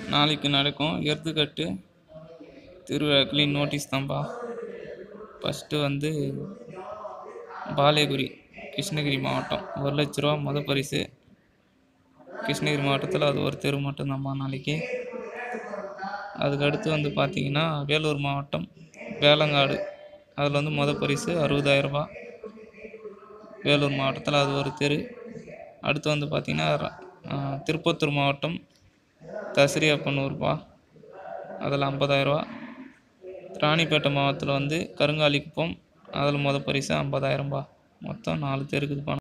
நாளைக்கு நடக்கும் எருத்துக்கட்டு திருவிழாக்களின் நோட்டீஸ் தான்ப்பா. ஃபஸ்ட்டு வந்து பாலேகுரி கிருஷ்ணகிரி மாவட்டம் 1,00,000 ரூபா மொதல் பரிசு. கிருஷ்ணகிரி மாவட்டத்தில் அது ஒரு தெரு மட்டும்தான்ப்பா நாளைக்கு. அதுக்கடுத்து வந்து பார்த்தீங்கன்னா வேலூர் மாவட்டம் வேலங்காடு, அதில் வந்து மொதல் பரிசு 60,000 ரூபா. வேலூர் மாவட்டத்தில் அது ஒரு தெரு. அடுத்து வந்து பார்த்தீங்கன்னா திருப்பத்தூர் மாவட்டம் தசிரியப்பனூர்ப்பா, அதில் 50,000 ரூபா. ராணிப்பேட்டை மாவட்டத்தில் வந்து கருங்காலிக்குப்பம், அதில் மொதல் பரிசு 50,000 ரூபா. மொத்தம் 4 தெருக்குதுப்பா.